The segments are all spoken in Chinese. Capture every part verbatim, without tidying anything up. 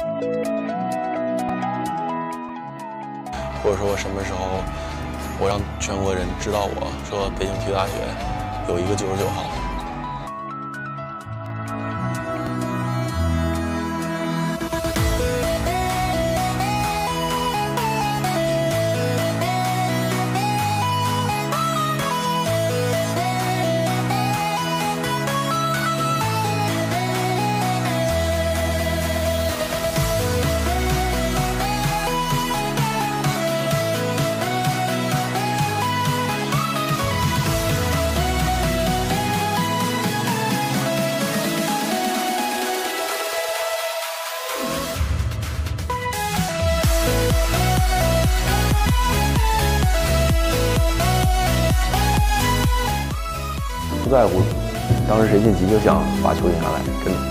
或者说我什么时候我让全国人知道我说北京体育大学有一个九十九号。 不在乎当时谁晋级，就想把球赢下来，真的。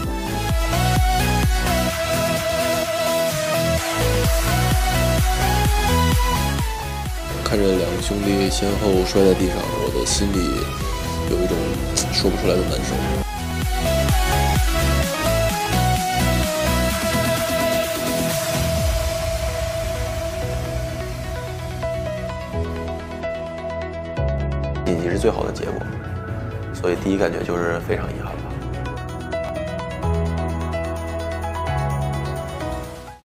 看着两个兄弟先后摔在地上，我的心里有一种说不出来的难受。 晋级是最好的结果，所以第一感觉就是非常遗憾。